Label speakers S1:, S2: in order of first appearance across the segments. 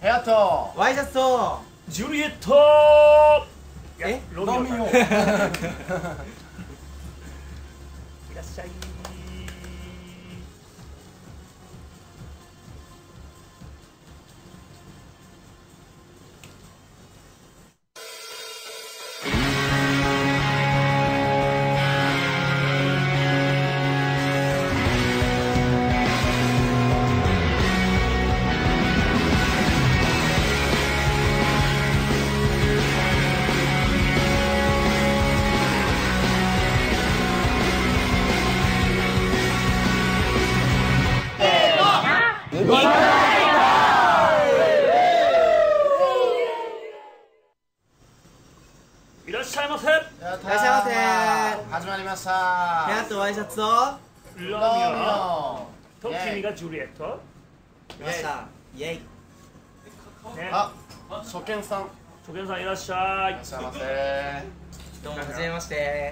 S1: ヘアと
S2: ワイシャツと
S3: ジュリエット
S1: ロミオ
S3: いらっしゃい。いらっしゃいませ。
S2: いらっしゃいませ。
S1: 始まりました。
S2: ヘアとワイシャツと
S3: ロミ
S1: ロミ
S3: オ
S1: オ
S3: と君がジュリエット。
S2: 来ましたイエイ。
S3: ね、
S1: あ、初見さんい
S3: 初見さんいらっしゃい。
S1: らっしゃいませ。
S2: どうもはじめまして。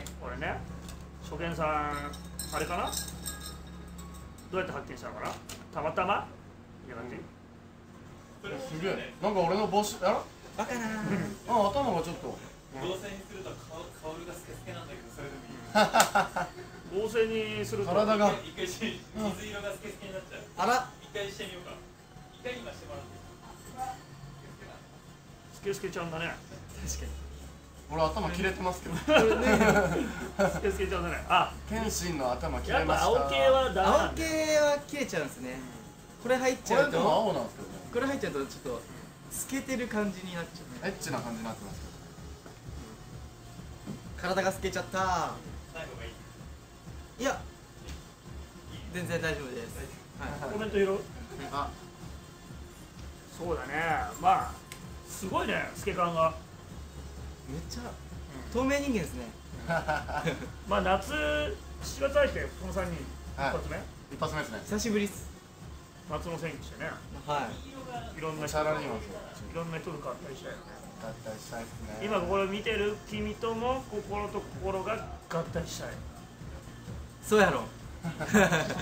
S3: これね、初見さんあれかな、どうやって発見したのかな、たまたまいや、感じ。
S1: すげえ、なんか俺の帽子やろ、
S2: バカな
S1: あ、頭がちょっと
S4: 合成にすると顔がスケスケなんだけど、それでもいい。
S3: 合成にすると
S1: 体が
S4: 一回水色がスケスケになっちゃう。
S2: あら
S4: 一回してみようか。一回今してもらっていい？
S3: スケスケちゃんだね。
S2: 確かに
S1: 俺頭切れてますけど
S3: スケスケちゃんだね。あ、
S1: 天心の頭切
S3: やっ
S1: れました。
S3: ぱ青系はダメな
S2: 青
S3: んだよ。
S2: 系は切れちゃうんですね。これ入っち
S1: これでも
S2: ゃうと
S1: 青なんですけどね、
S2: これ入っちゃうとちょっと透けてる感じになっちゃう。
S1: エッチな感じになってますけ
S2: 体が透けちゃった。
S4: ない方がいい。
S2: いや全然大丈夫です。は
S3: コメント拾う。
S1: ど、あ、
S3: そうだね。まあすごいね、透け感が。
S2: いめっちゃ透明人間ですね。
S3: まあ夏7月入ってこの3人一
S1: はい
S3: 発目、
S1: 一発目ですね。
S2: 久しぶりっす。
S3: 夏の選挙してね、
S2: はい
S3: ろんな人と
S1: サラリーマン
S3: いろんな人と合体したよね。
S1: 合体したいですね。
S3: 今これを見てる君とも心と心が合体したい。
S2: そうやろ。
S1: どう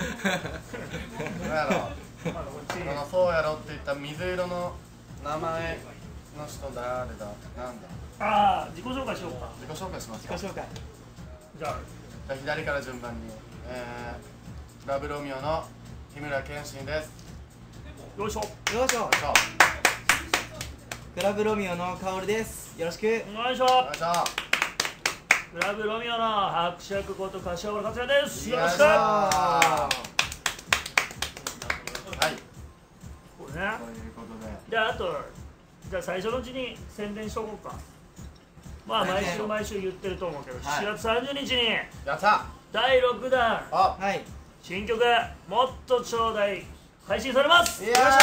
S1: やろう、
S3: こっち
S1: このそうやろって言った水色の名前の人誰だ、なんだ、
S3: ああ、自己紹介しようか。
S1: 自己紹介しますか。
S2: 自己紹介。
S3: じゃあ
S1: じゃあ左から順番に、ラブロミオの日村健信です。
S3: よいしょ。
S2: よいしょ。
S1: よいしょ、
S2: クラブロミオのカオルです。よろしく。
S3: よいしょ。
S1: よいしょ、
S3: クラブロミオの伯爵こと柏原克也です。よろしく。
S1: はい、
S3: これね。
S1: ということで、
S3: じゃああと、じゃあ最初のうちに宣伝しとこうか。まあ毎週毎週言ってると思うけど、
S1: はい
S3: 7月30日に
S1: やった
S3: 第6弾
S1: あ、
S2: はい。
S3: 新曲「もっとちょうだい」配信されます。
S1: いやー、
S2: よいしょ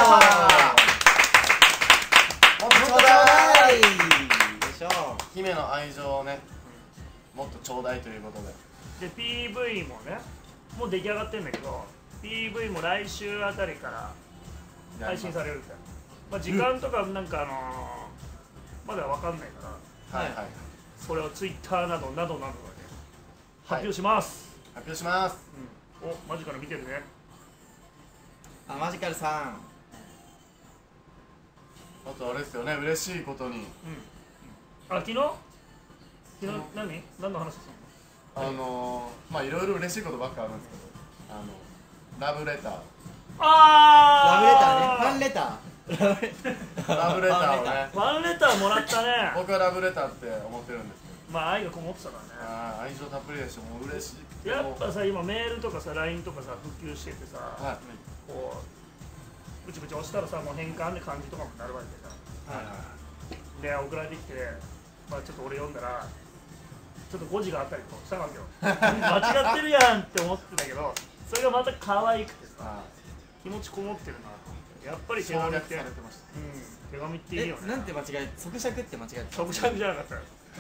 S1: もっとちょうだい。
S2: よいしょ。
S1: 姫の愛情をね、もっとちょうだいということで、
S3: で PV もね、もう出来上がってるんだけど PV も来週あたりから配信されるみたいな。まあ、時間とかなんかまだわかんないから
S1: はいはいはい、
S3: それを Twitter などなどなどで発表します。
S1: 発表します。
S3: お、マジから見てるね。
S2: あ、マジカルさん。
S1: あとあれですよね、嬉しいことに
S3: あ、昨日何の話する
S1: まあいろいろ嬉しいことばっかあるんですけど、ラブレター、
S3: あ
S2: ラブレターね。ファンレター。
S1: ラブレターをね、
S3: ファンレターもらったね。
S1: 僕はラブレターって思ってるんですけど、
S3: まあ愛がこもってたからね。
S1: あー、愛情たっぷりでしょ、もう嬉しい。
S3: やっぱさ、今メールとかさ LINE とかさ普及しててさ、
S1: はい
S3: こうブチブチ押したらさ、もう変換で漢字とかもなるわけじゃん。
S1: はいはい
S3: で送られてきて、まあ、ちょっと俺読んだらちょっと誤字があったりとかしたわけよ。間違ってるやんって思ってたけど、それがまた可愛くてさ、
S1: あ
S3: 気持ちこもってるなと思って。やっぱり
S1: ー、省略
S3: 手紙って
S1: されてました。
S3: 手紙っていい
S2: え
S3: よ、ね。
S2: なんて間違え、即尺って間違えた。
S3: 直尺じゃなかったよ。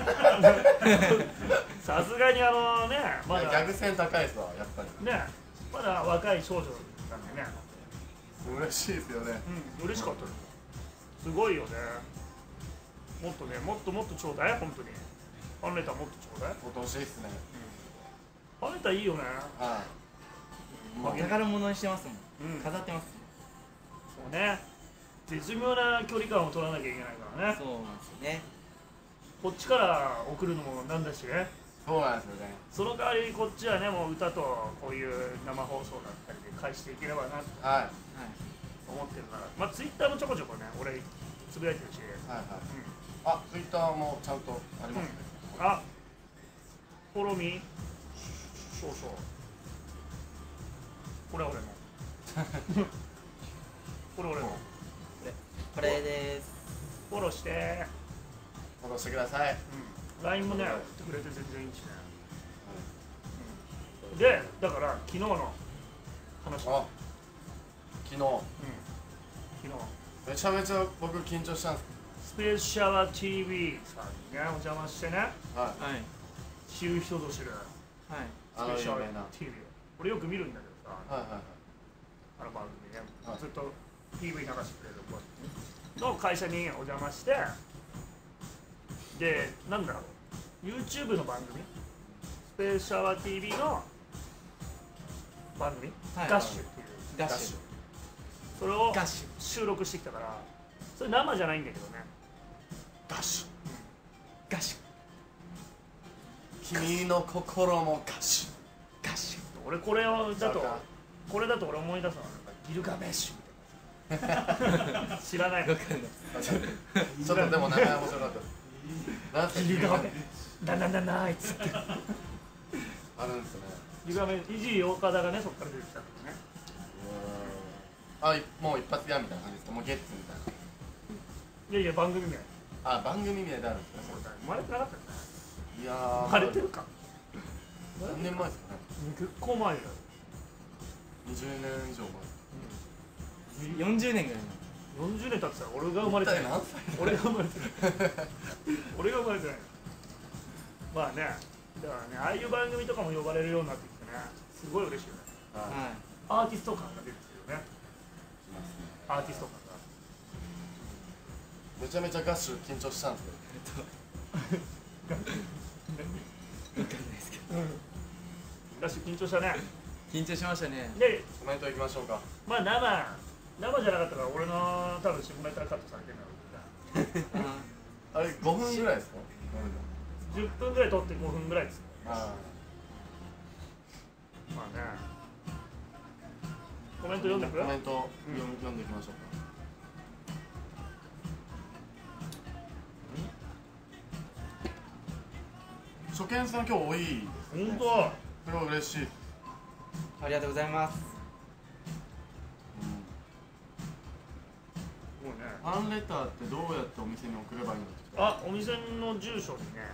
S3: さすがにね、まだ
S1: ギャグ線高いですわ、やっぱり。
S3: ね、まだ若い少女なんでね、
S1: 嬉しいですよね。
S3: 嬉しかったです。すごいよね。もっとね、もっともっとちょうだい、本当に。ファンレターもっとちょうだい。
S1: 今年いいっすね。
S3: ファンレターいいよね。
S1: はい。もう
S2: 宝物にしてますもん。
S3: うん、
S2: 飾ってます。
S3: そうね。 絶妙な距離感を取らなきゃいけないからね。
S2: そうなんですよね。
S3: こっちから送るのもなんだしね。
S1: そうなんですよね。
S3: その代わりこっちはね、もう歌とこういう生放送だったりで返していければなと
S1: はい
S3: 思ってるから、まあツイッターもちょこちょこね、俺つぶやいてるし、
S1: はいはい。あ、ツイッターもちゃんとありますね。
S3: あ、フォローミー、そうそう、これは俺のこれ俺の
S2: これです。
S3: フォローして、
S1: フォローしてください。
S3: LINE もね、送ってくれて全然いいしね。で、だから昨日の話、
S1: あ、昨日
S3: 昨日
S1: めちゃめちゃ僕緊張したんです
S3: スペースシャワー TV さんにね、お邪魔してね、
S1: けど。はい。
S2: はい。
S3: 知る人ぞ知る
S2: はい。
S3: スペースシャワー
S1: 有名な
S3: TV、俺よく見るんだけどさ、
S1: はいはいはい。
S3: あの番組ね、
S1: はい
S3: ずっと PV 流してくれる子の会社にお邪魔して、で、なんだろう、YouTube の番組、スペースシャワー TV の番組、
S2: はい
S3: ガッシュっていう、
S2: ガッシュ。
S3: それを
S2: ガッシュ。
S3: 収録してきたから、それ生じゃないんだけどね、
S1: ガッシュ。
S2: ガッシュ。
S1: 君の心もガッシュ。
S2: ガッシュ。
S3: 俺これだと
S1: そうか、
S3: これだと俺思い出すのはなんかギルガメッシュみたいな知らない
S2: わかんない。
S1: ちょっとでも名前面白かったです。なんて
S3: ギルガメなあいつって
S1: あるんですね。
S3: ギルガメ、イジー岡田がね、そっから出てきたんだよね。
S1: あ、もう一発屋みたいな感じですか。もうゲッツみたいな。
S3: いやいや、番組名
S1: あ、番組名であるんですね。
S3: 生まれてなかったよね。
S1: いやー、
S3: 生まれてるか、
S1: 何年前ですかね。
S3: 結構前だよ。
S1: 20年以上
S2: 40年ぐらい
S3: 40年経ってたら俺が生まれてない。
S1: 一体何歳
S3: 俺が生まれてない俺が生まれてないまあね、だからね、ああいう番組とかも呼ばれるようになってきてね、すごい嬉しいよね。
S1: 前。はい。
S2: 前。はい。
S3: アーティスト感が出てきてるよね。アーティスト感が。
S1: めちゃめちゃガッシュ緊張したんですけど。
S2: わかんないですけど。
S3: だし緊張したね。
S2: 緊張しましたね。
S3: で、
S1: コメントいきましょうか。
S3: まあ生じゃなかったから俺の多分下ネタカットされてるんだろうけど、
S1: あれ5分ぐらいですか。
S3: 10分ぐらい撮って5分ぐらいです。
S1: あ
S3: まあね、コメント読んでくれ。
S1: コメント読んでいきましょうか。初見さん今日多いですね。
S3: 本当。
S1: それは嬉しい。
S2: ありがとうございます。
S3: もうね、
S1: ファンレターってどうやってお店に送ればいいんですか。
S3: あ、お店の住所にね、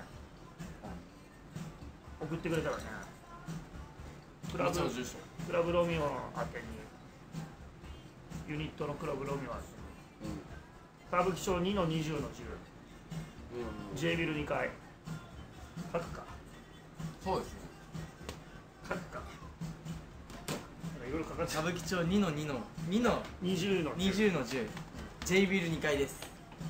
S3: 送ってくれたらね、クラブ
S1: の住所。
S3: クラブロミオ宛てに、ユニットのクラブロミオ宛てに、歌舞伎町2の20の10、J ビル2階、書くか、
S1: そうですね。
S3: 書くか、いろいろ書かれて
S2: 歌舞伎町2の2の2の
S3: 20の10、
S2: 20の10。J ビル2階です。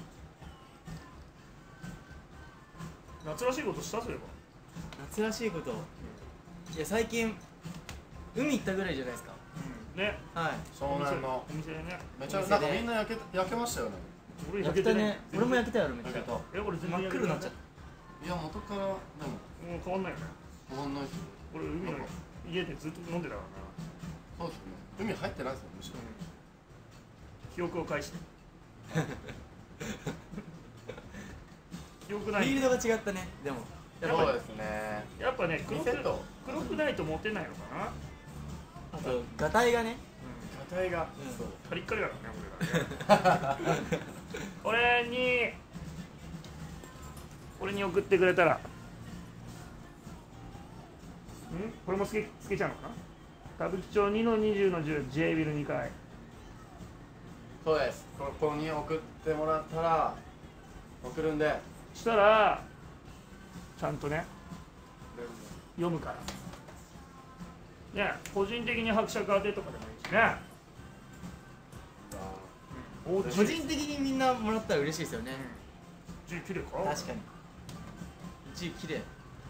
S3: 夏らしいことしたそういえば。
S2: 夏らしいこと。いや最近海行ったぐらいじゃないですか。
S3: ね、
S2: はい。
S1: 湘南の
S3: お店でね、
S1: めちゃなんかみんな焼けましたよね。
S3: 俺
S2: 焼けたね。俺も焼けたよめっちゃ。
S1: 焼けた。
S3: 俺全然
S2: 真っ黒になっちゃっ
S1: いや元からでも
S3: もう変わんないよね。
S1: 変わんないですよ。
S3: 俺海の家でずっと飲んでたからな。
S1: そうですよね。海入ってないですよむしろ。
S3: 記憶を返して。記憶な
S2: た。フィー
S3: い。
S2: ルドが違ったね。でも
S1: そうですね。
S3: やっぱね、
S1: リセット。
S3: 黒くないとモテないのかな。
S2: あとガタイがね。
S1: ガタイが。そう。
S3: カリッカリだからね、俺らね。俺に送ってくれたら。これもつけちゃうのかな。歌舞伎町2の20の10、J ビル2階。
S1: そうです。ここに送ってもらったら送るんで。
S3: したらちゃんとね読むからね、個人的に伯爵当てとかでもいいしね。お
S2: 個人的にみんなもらったら嬉しいですよね。
S3: 字綺麗か。
S2: 確かに。字綺麗。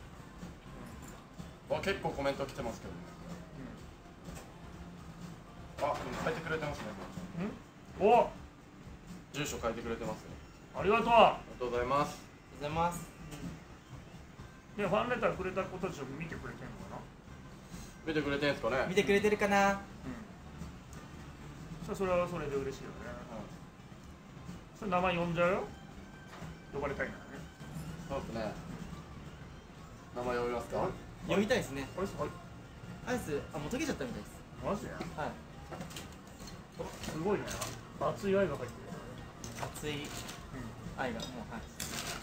S1: 結構コメント来てますけどね。あ、書いてくれてますね。
S3: お、
S1: 住所書いてくれてますよ。
S3: ありがとう。
S1: ありがとうございます。
S2: ありがとうございます。
S3: でファンレターくれた子たちを見てくれてるのかな。
S1: 見てくれてんすかね。
S2: 見てくれてるかな。
S3: それはそれで嬉しいよね。それ名前呼んじゃうよ。呼ばれたいならね。
S1: そうですね。名前呼びますか。
S2: 読みたいですね。
S3: あれ
S2: アイス、もう溶けちゃったみたいです。
S3: マジで。
S2: はい。
S3: すごいね。熱い愛が入ってる。
S2: 熱い愛がもう、はい。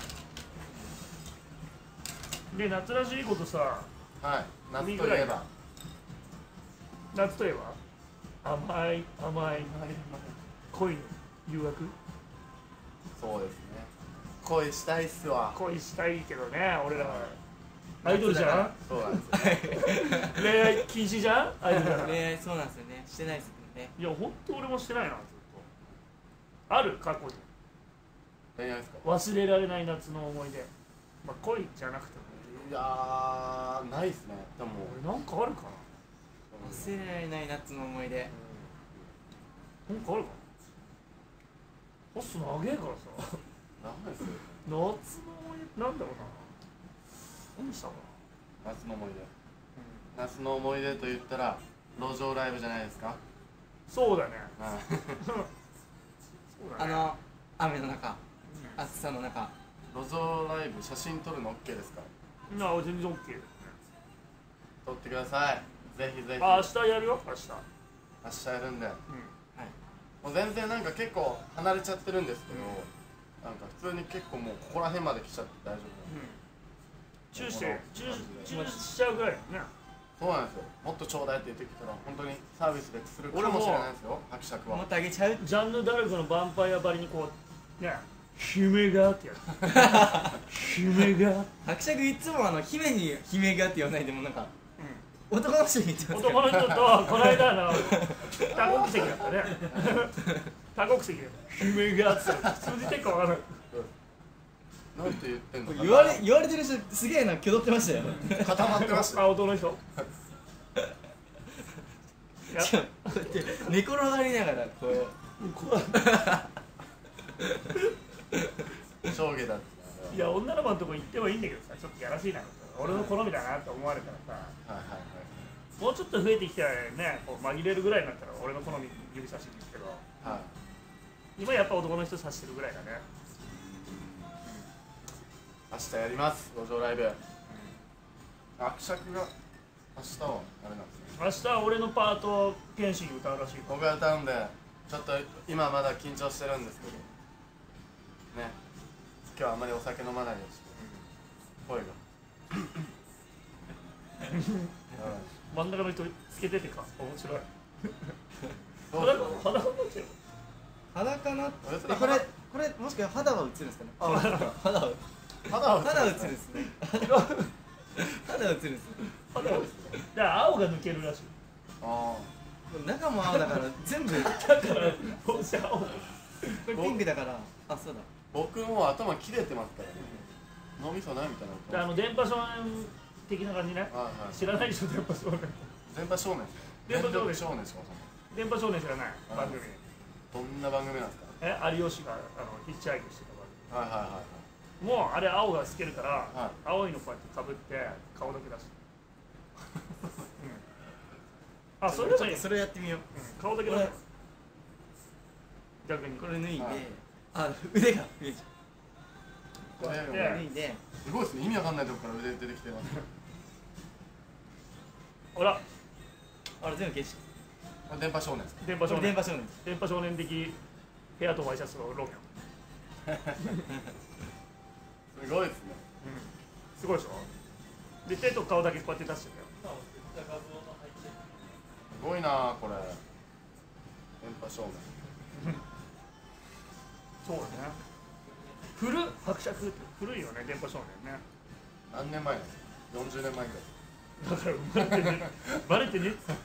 S3: で夏らしいことさ。
S1: はい。夏といえば。
S3: 夏といえば。甘い恋の誘惑。
S1: そうですね。恋したいっすわ。
S3: 恋したいけどね、俺らはアイドルじゃん。
S1: そうなんですよ。
S3: 恋愛禁止じゃん、アイドルだから。
S2: 恋愛そうなんですよね。してないですけどね。
S3: いや、本当俺もしてないな、ずっと。ある過去に
S1: 恋愛ですか。
S3: 忘れられない夏の思い出。まあ恋じゃなくても。
S1: いやー、ないっすね。でも
S3: 俺なんかあるか
S2: 忘れられない夏の思い出。
S3: な。なんかあるかな。ホス長えからさ。
S1: なんですよ。
S3: 夏の思い出なんだろうな。何したかな。
S1: 夏の思い出。夏の思い出と言ったら路上ライブじゃないですか。
S3: そうだね。
S1: はい。
S3: そうだね。
S2: 雨の中、暑さの中。
S1: 路上ライブ写真撮るの OK ですか。
S3: いや、全然 OK だよね。
S1: 撮ってください。ぜひぜひ。
S3: 明日やるよ、明日。
S1: 明日やるんで。
S2: はい。
S1: もう全然なんか結構離れちゃってるんですけど、なんか普通に結構もうここら辺まで来ちゃって大丈夫。
S3: チューしちゃうぐらいだね。
S1: そうなんですよ。もっとちょうだいって言ってきたら本当にサービスでするかもしれないですよ。伯爵は。
S2: もっとあげちゃう。
S3: ジャンヌ・ダルクのヴァンパイアばりにこうね、姫がってやつ。姫が。
S2: 伯爵いつも姫に姫がって言わないでもなんか、男の人に言ってますから。
S3: 男の人とこの間多国籍だったね。多国籍で姫がって通じてるかわからない。
S1: なんて言ってんのかな。
S2: 言われてる人すげえな、気取ってましたよ。
S1: 固まってましたよ。
S3: あ、男の人。
S2: こうやって寝転がりながらこう。
S1: 上下だって。
S3: いや、女の子のとこ行ってもいいんだけどさ、ちょっとやらしいな。俺の好みだなって思われたらさ。
S1: はいはいはい。
S3: もうちょっと増えてきたらね、こう紛れるぐらいになったら俺の好み指差しに行くけど、
S1: はい。
S3: 今やっぱ男の人差してるぐらいだね。
S1: 明日やります。路上ライブ。伯爵が明日はあれなんですね。
S3: 明日俺のパート剣心歌うらしいから。
S1: 僕が歌うんで、ちょっと今まだ緊張してるんですけどね。今日はあんまりお酒飲まないようにして、声が
S3: 真ん中の人つけててか面白い。
S1: どうぞ。
S3: 裸になっちゃうよ。
S2: 裸な。
S1: 別に
S2: これもしかして肌は映るんですかね。あ、肌は
S1: 肌
S2: 映るんですね。肌映るんですね。
S3: 肌はだから青が抜けるらしい。
S1: あ
S2: 中も青だから全部。
S3: だから帽子青。
S2: これピンクだから。あ、そうだ。
S1: 僕もう頭切れてますからね。脳みそないみたいな。
S3: 電波少年的な感じね。
S1: はいはい。
S3: 知らないでしょ、電波少年。
S1: 電波少年。
S3: 電波少年
S1: 少年しかも。
S3: 電波少年知らない番組。
S1: どんな番組なんですか。
S3: 有吉がヒッチハイクしてた番組。
S1: はいはいはい。
S3: もうあれ青が透けるから、
S1: はい
S3: 青いのこうやってかぶって顔だけ出して、あ、それでもいい。
S2: それやってみよう。
S3: 顔だけ出して逆に
S2: これ脱いで、
S1: はい
S2: あ、腕が見えちゃ
S3: こうやって
S2: う。脱いで、
S1: すごいですね。意味わかんないとこから腕出てきてます。
S3: ほら、
S2: あれ全部消し。
S1: これ電波少年ですか。
S3: 電波少年
S2: 電波少年です。
S3: 電波少年的ヘアとワイシャツのロミ
S1: すごいですね。
S3: オ、すごいでしょ。で手と顔だけこうやって出してたよ。
S1: すごいなあこれ。電波少年。
S3: そうだね。伯爵って古いよね、電波少年ね。
S1: 何年前なんですか。40年前ぐらい。
S3: だからバレてねっつって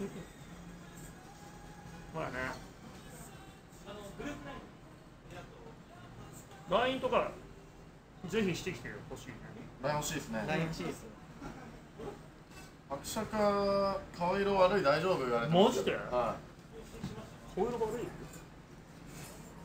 S3: まあね、LINE とかぜひしてきてほしいね。
S1: LINE 欲しいですね。
S2: ライン欲しいですよ。
S1: 伯爵顔色悪い大丈夫言われてます。
S3: マジで
S1: は
S3: 顔色悪い。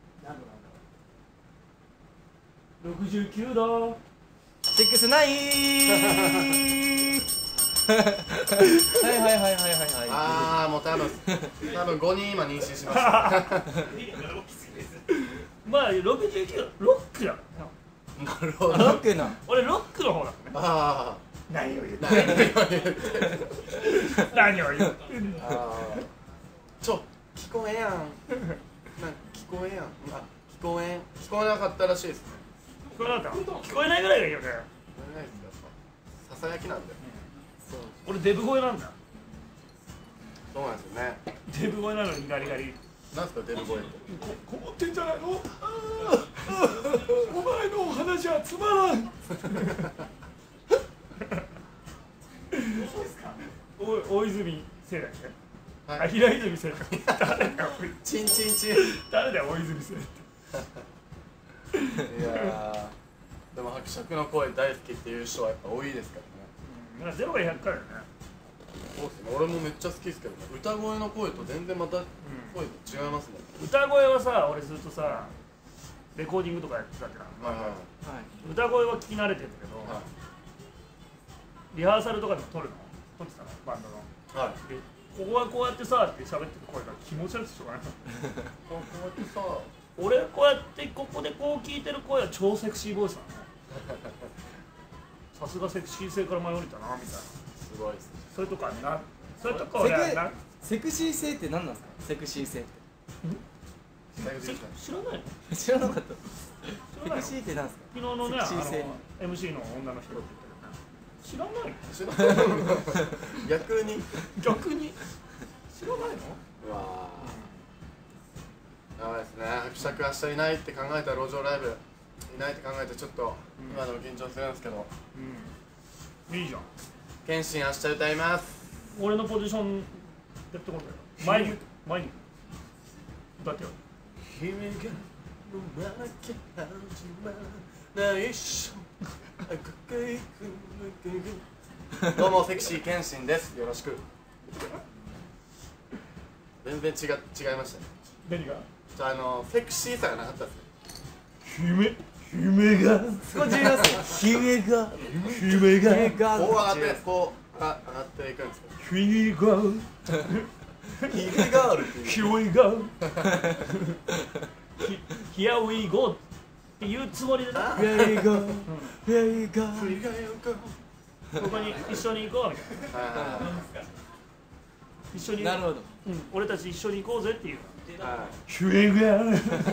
S3: 何度69度。
S2: 69はいはいはいはいはいはい。
S1: ああもう多分5人今妊娠しました
S3: まあ69度ロックだからな。
S1: なるほど。
S2: ロックの
S3: 俺ロックの方だね。
S1: あ
S3: 何を言う
S1: あ何を言って
S3: 何を言う
S1: あー聞こえやんなんか聞こえやん聞こえなかったらしいですね。
S3: 聞こえなかった聞こえないぐらいがいいよね。
S1: 聞こえないですよやっぱささやきなんで。
S3: 俺デブ声なんだ。
S1: そうなんですよね。
S3: デブ声なのにガリガリ。
S1: なんすかデブ声って。
S3: こもってんじゃないの。お前のお話はつまらん。大泉聖だよね。
S1: はい
S3: 平泉聖だ。誰だよ。
S1: チンチンチン。
S3: 誰だよ大泉聖って。
S1: いやーでも伯爵の声大好きっていう人はやっぱ多いですからね。
S3: なんかゼロが100回だよね。
S1: そうですね。俺もめっちゃ好きですけどね。歌声の声と全然また声と違いますね。
S3: 歌声はさ、俺ずっとさレコーディングとかやってたじゃん。
S1: はいはい
S3: 歌声は聞き慣れてるんだけど、
S1: はい
S3: リハーサルとかでも撮ってたのバンドの。
S1: はい。
S3: でここはこうやってさって喋ってる声が気持ち悪くてしょうがない。
S1: こうやってさ
S3: 俺こうやってここでこう聞いてる声は超セクシーボイスなの。さすがセクシー性から前降りたなみたいな。
S1: すごいですね。
S3: そういうとこあるな。そういうとこ俺はな。
S2: セクシー性って何なんですか？セクシー性って
S3: 知らないの？
S2: 知らなかった。
S3: 知
S2: セ
S3: らないの？
S2: クシーって何ですか？
S3: 昨日のね、
S2: セクシー性
S3: MC の女の人って言ってるよね。知らないの？
S1: 知らない逆に
S3: 逆に知らないの？
S1: うわーやばいですね。伯爵明日いないって考えたら路上ライブいないって考えてちょっと今でも緊張するんですけど、
S3: うん。いいじゃん。
S1: 謙信明日歌います。
S3: 俺のポジションやってこんだよ。前に歌ってよ。
S1: 君が生まなきゃ始まらないっしょ赤くいくどうもセクシー謙信です。よろしく。全然違いましたね。
S3: 何が？
S1: セクシーさがなかったですね。
S3: 姫が
S2: そこ重要ですよ。姫が
S3: 姫が
S1: こう上がってこう上がっていくんですけど、
S3: 姫が
S1: ヒゲガールっていう
S3: 姫がHere we go っていうつもりでな。
S2: Here we go Here we go
S3: ここに一緒に行こうみたいな。一緒に
S2: なるほど。
S3: 俺たち一緒に行こうぜっていう。
S1: 姫がいや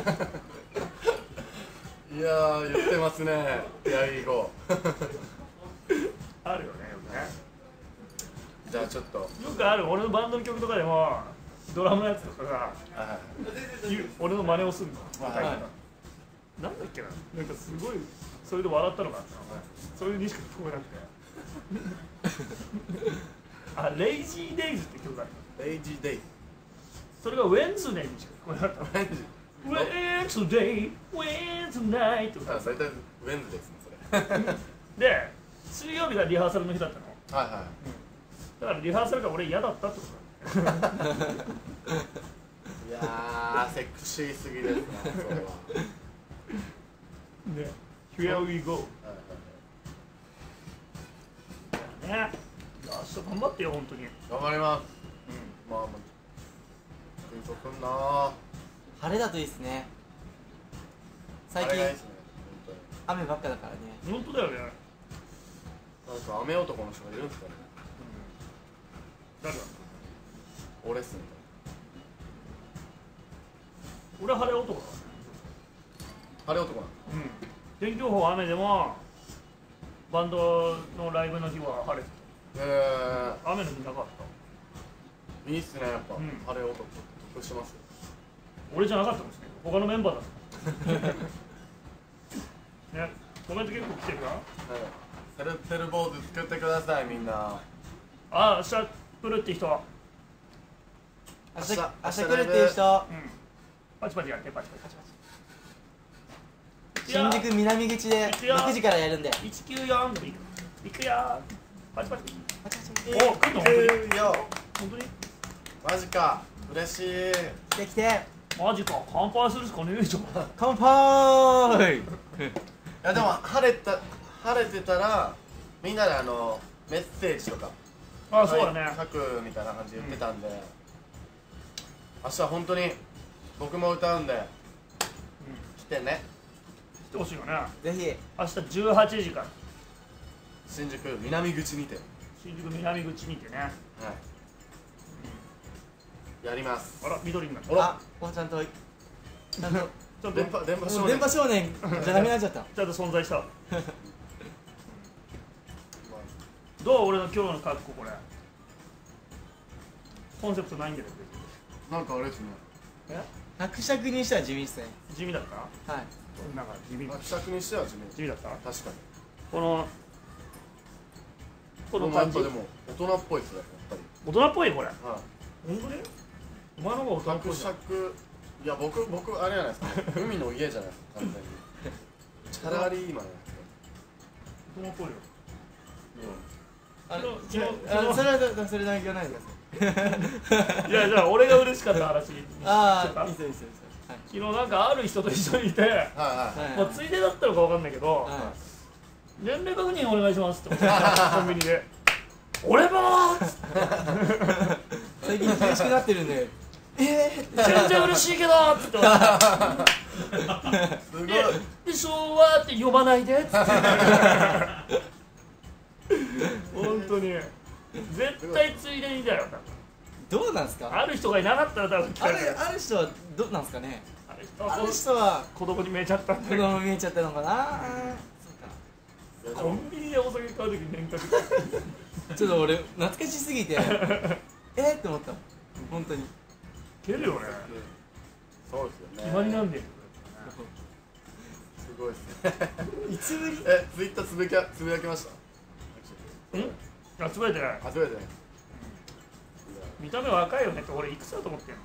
S1: ー言ってますね。いやいい子
S3: あるよねよくね。
S1: じゃあちょっと
S3: よくある。俺のバンドの曲とかでもドラムのやつとかが
S1: は
S3: 俺の真似をするの。
S1: はい
S3: なんだっけな。なんかすごいそれで笑ったのがあったの。それにしか聞こえなくてあ、レイジーデイズって曲がある。
S1: い。レイジーデイ。
S3: それがウェンズデイにしか聞こえなかった。
S1: レイジ
S3: ウェンズデイ、ウェンズナイト
S1: あ、大体ウェンズですねそれ。
S3: で、水曜日がリハーサルの日だったの。
S1: はいは
S3: だからリハーサルが俺嫌だったってことだ。
S1: い。いやーセクシーすぎですねそれは。
S3: ね、Here we go。ね、いや明日頑張ってよ本当に。
S1: 頑張ります。まあ緊張すんなー。
S2: 晴れだといいですね。最近
S1: あれがいいですね
S2: 雨ばっかだからね。
S3: 本当だよね。
S1: 本当に。なんか雨男の人がいるんですかね。
S3: 誰だ。
S1: 俺っすね。
S3: 俺は晴れ男だ。
S1: 晴れ男なの。
S3: 天気予報は雨でもバンドのライブの日は晴れてた。雨の日なかった。
S1: いいっすねやっぱ、
S3: うん
S1: 晴れ男得してますよ。
S3: 俺じゃなかったんですけど他のメンバーだったね、コメント結構来てるか。
S1: セルテル坊主作ってくださいみんな。
S3: あ、明日来るって人は
S2: 明日来るって
S1: 明日
S2: いう人、
S3: パチパチやってパチパチ
S2: 新宿南口で6時からやるんで。
S3: 194で行くよ。パチパチ。
S2: パチパチ
S3: お、来んの本当に。
S1: よ
S3: 本当に
S1: マジか嬉しい。
S2: 来て来て。
S3: マジか、乾杯するしかねえじゃん。
S2: 乾杯。
S1: いやでも晴れてたらみんなでメッセージとか
S3: あ、そうだね。
S1: 書くみたいな感じで言ってたんで、明日は本当に僕も歌うんで、来てね。
S3: 来てほしいよね。
S2: ぜひ。
S3: 明日18時から
S1: 新宿南口にて、
S3: 新宿南口にてね。
S1: はい、やります。
S3: あら、緑になった。
S1: ほら
S2: あ、もうちゃんと。ちゃんと。
S3: ちゃんと
S1: 電波少年。
S2: 電波少年じゃダメになっちゃった。
S3: ちゃんと存在した。どう俺の今日の格好これ。コンセプトないんだけど。
S1: なんかあれですね。
S2: 伯爵にしては地味ですね。
S3: 地味だった
S2: はい。
S3: なんか地味。
S1: 伯爵にしては地味。
S3: 地味だった
S1: 確かに。
S3: この
S1: やっ
S3: 感じ。
S1: ぱでも大人っぽいですね、やっぱり。
S3: 大人っぽいこれ。
S1: はい。
S3: 本当にお前の方が大人っぽい
S1: 伯
S3: じゃん。
S1: 爵、いや僕あれじゃないですか。海の家じゃないですか、完全に。チャラリーマンや
S3: 大人っぽいよ。
S2: それはそれだけ言わないでください。
S3: いや、じゃあ俺が嬉しかった話。
S2: ああ、いいですよいいですよ。
S3: 昨日なんかある人と一緒にいて、
S1: はいはい。
S3: まあついでだったのかわかんないけど、年齢確認お願いしますってコンビニで。俺もーっつって
S2: 最近厳しくなってるんで。
S3: 全然嬉しいけどーっつって
S1: すごい。
S3: で昭和って呼ばないでっつって本当に絶対ついでにだよ。
S2: どうなんですか。
S3: ある人がいなかったら多分聞かれる。
S2: ある人はどうなんですかね。
S3: ある
S2: ある人は
S3: 子供に見えちゃったんだ
S2: 子
S3: けど、
S2: 供見えちゃったのかな。
S3: コンビニでお酒買う時に年間
S2: ちょっと俺懐かしすぎてって思ったもん本当に。
S3: 蹴るよね。
S1: そうですよね。
S3: 決まりなんで。
S1: すごいですね。
S2: いつぶり。
S1: ツイッターつぶやきました。
S3: 集めてない。
S1: 集めてない。
S3: 見た目若いよねって俺いくつだと思ってんの。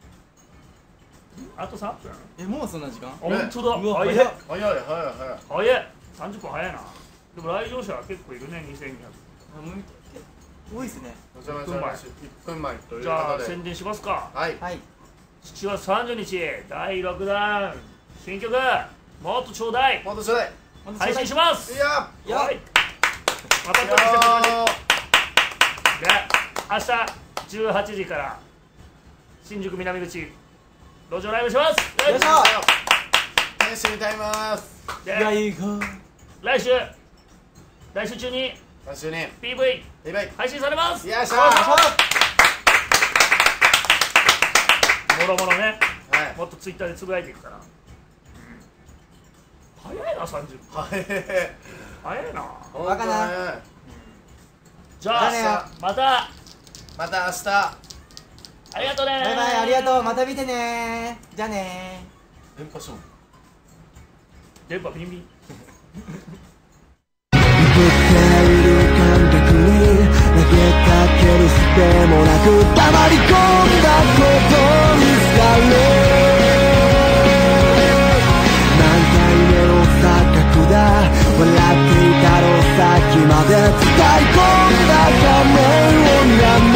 S3: あと3分。
S2: もうそんな時間。
S3: 本当だ。
S2: うわ
S3: 早い
S1: 早い。
S3: 早い。30分早いな。でも来場者は結構いるね。2200。
S2: 多いですね。
S1: お邪魔しました。1分前という
S3: じゃ
S1: ことで。
S3: あ宣伝しますか。
S1: はい。
S2: はい。
S3: 7月30日第6弾新曲もっとちょうだい
S1: もっとちょうだい。
S3: 配信します。
S1: いや。
S3: はいまた撮りしてください。で明日18時から新宿南口路上ライブします。
S2: よいしょ。
S1: 天使に歌います。
S3: で
S2: いこ
S3: 来週中に
S1: 来週に
S3: PV
S1: バイバイ。
S3: 配信されます。
S1: よいしょ。
S3: もろもろね、
S1: はい。
S3: もっとツイッターでつぶやいていくから、早いな30分。
S1: はい。
S3: 早いな。
S2: バカな。
S3: じゃあ
S2: じゃあね
S3: また
S1: また明日。
S3: ありがとうね。
S2: バイバイ、ありがとう、また見てね。じゃあね。
S1: 電波少年。
S3: 電波ビンビン。
S5: ぶっている感覚に投げかけるすべもなく黙り込んだことにされ何回目の錯覚だ笑っていたのさっきまで伝え込んだ仮面をやめ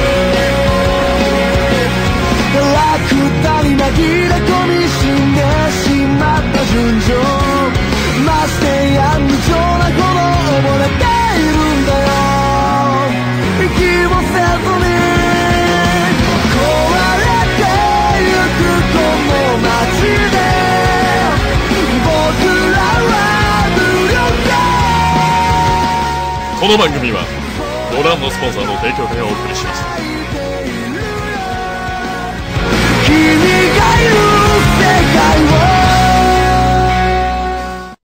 S5: ガラクタに紛れ込み死んでしまった純情ましてや無情なほど溺れているんだよ息もせずに壊れてゆくこの街で僕らは無力
S6: この番組はご覧のスポンサーの提供でお送りしました。
S5: 君がいる世界を